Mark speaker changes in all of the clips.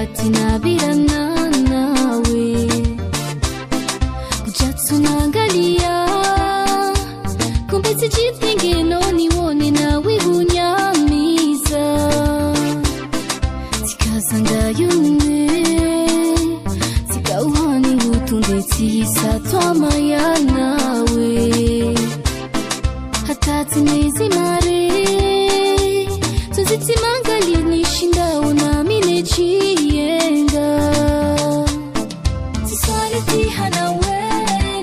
Speaker 1: tinabirana nawe kujatunangalia kumbe sijipinge nione nawe hunyamiza tikazanga yumwe tikauhani hutunde tisa twamaya nawe hatati nizimare tuzitimangali nishinda unamine chiyenga tisalitiha nawe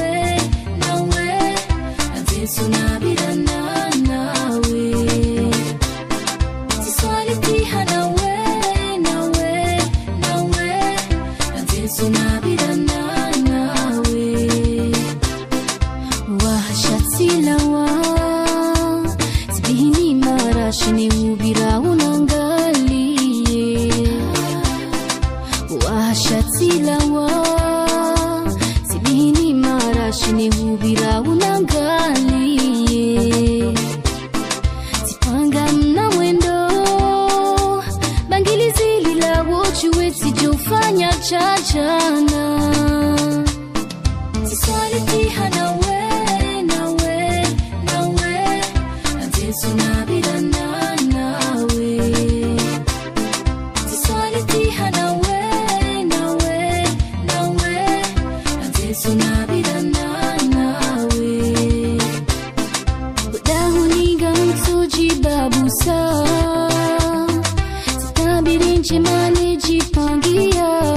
Speaker 1: nanzinsunabirana nawe tisalitiha nawe nanzinsunabirana nawe wahashatilawa tibihini marashini ubira unangalie wahashatilawa tibihini marashini ubira unangalie tipanga mna mwendo bangili zilila wochuwe tijofanya chachana tisalitiha nawe nanzinsunabirana nawe tisalitiha nawe nanzinsunabirana nawe udahuniga mtujibabusa titabirinje mane jipangia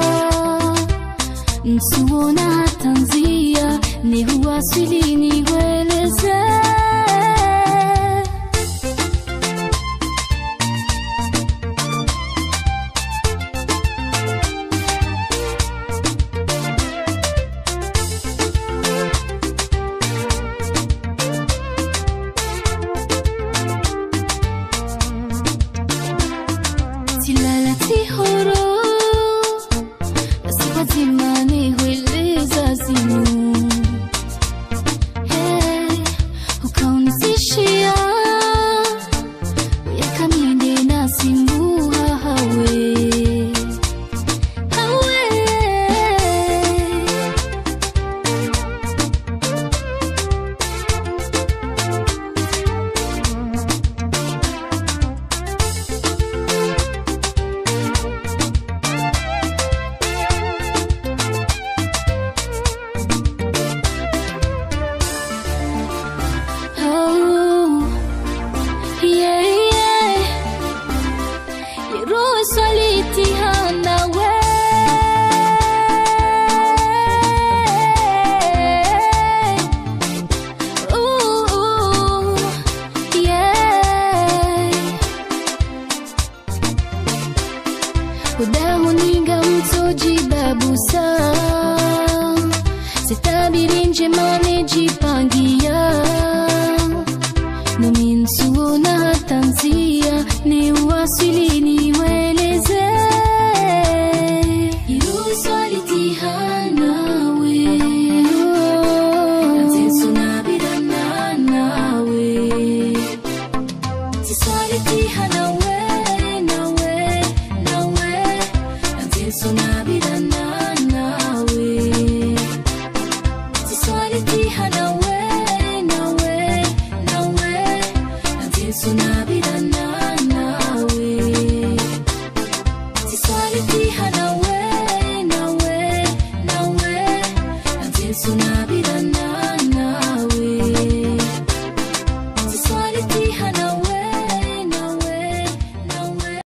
Speaker 1: nsuona tanzia ni huwasili niweleze tilalati-horo nasipazimane hueleza zinu ukaunizishia uyakaminde nasimbuha hawe salitiha nawe udahuninga mtojibabusa sitabirinje mane jipangia numinsuona tanzia ni uwasili niweleze irusalitiha nawe nanzinsunabirana nawe tisalitiha nawe